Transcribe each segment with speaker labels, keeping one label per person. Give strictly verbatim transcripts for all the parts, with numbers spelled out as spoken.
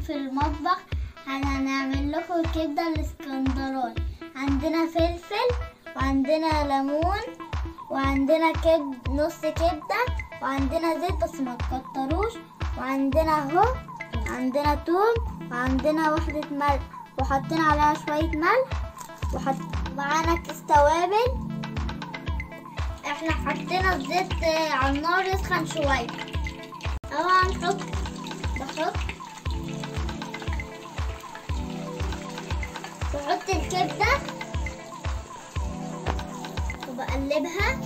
Speaker 1: في المطبخ. هنعمل لكم الكبده الاسكندراني. عندنا فلفل وعندنا ليمون وعندنا كب نص كبده وعندنا زيت بس ما تكتروش، وعندنا اهو عندنا توم وعندنا وحده ملح وحطينا عليها شويه ملح، وحط معانا كيس توابل. احنا حطينا الزيت على النار يسخن شويه. اهو هنحط بحط بحط الكبده وبقلبها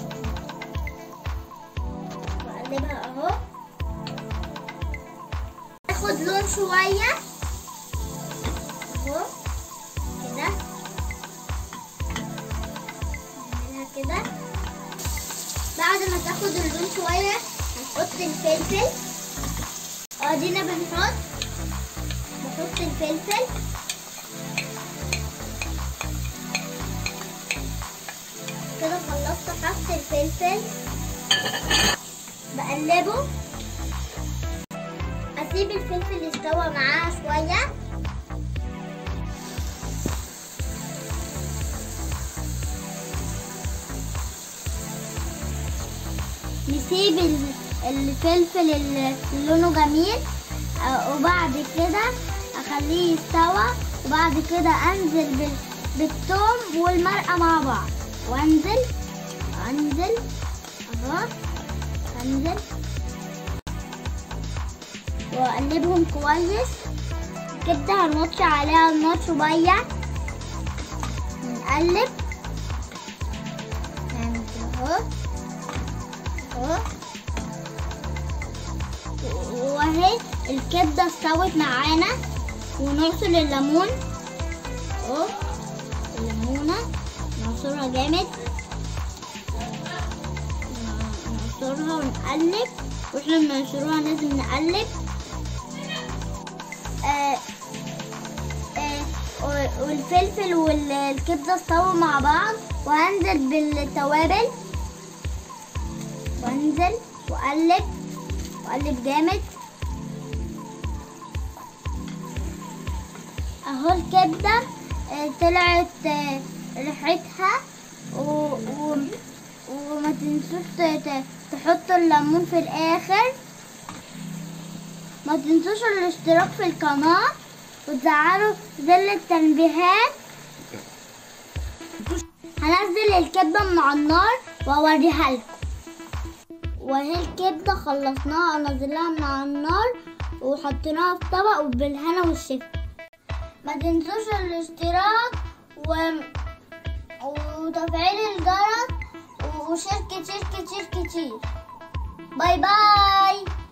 Speaker 1: بقلبها اهو تاخد لون شويه اهو كده. نعملها كده. بعد ما تاخد اللون شويه هنحط الفلفل. ادينا بنحط بحط الفلفل كده. خلصت حط الفلفل بقلبه. اسيب الفلفل يستوى معاه شويه. نسيب الفلفل اللي لونه جميل وبعد كده اخليه يستوى، وبعد كده انزل بالثوم والمرقه مع بعض، وانزل انزل اهو انزل واقلبهم كويس. كده هنوطي عليها النار شويه نقلب. اهو اهو واهي الكبده استوت معانا. ونعصر الليمون اهو الليمونه نعصرها جامد، نعصرها ونقلب. واحنا بنعصرها لازم نقلب. آه آه والفلفل والكبده استووا مع بعض. وهنزل بالتوابل وانزل واقلب واقلب جامد. اهو الكبده طلعت ريحتها. و... و... وما تنسوش تحطوا الليمون في الاخر. ما تنسوش الاشتراك في القناه وتفعلوا زر التنبيهات. هنزل الكبده من على النار واوريها لكم. وهي الكبده خلصناها ونزلناها من على النار وحطيناها في طبق وبالهنا والشفا. ما تنسوش الاشتراك و... وتفعيل الجرس وشير كتير كتير كتير. باي باي.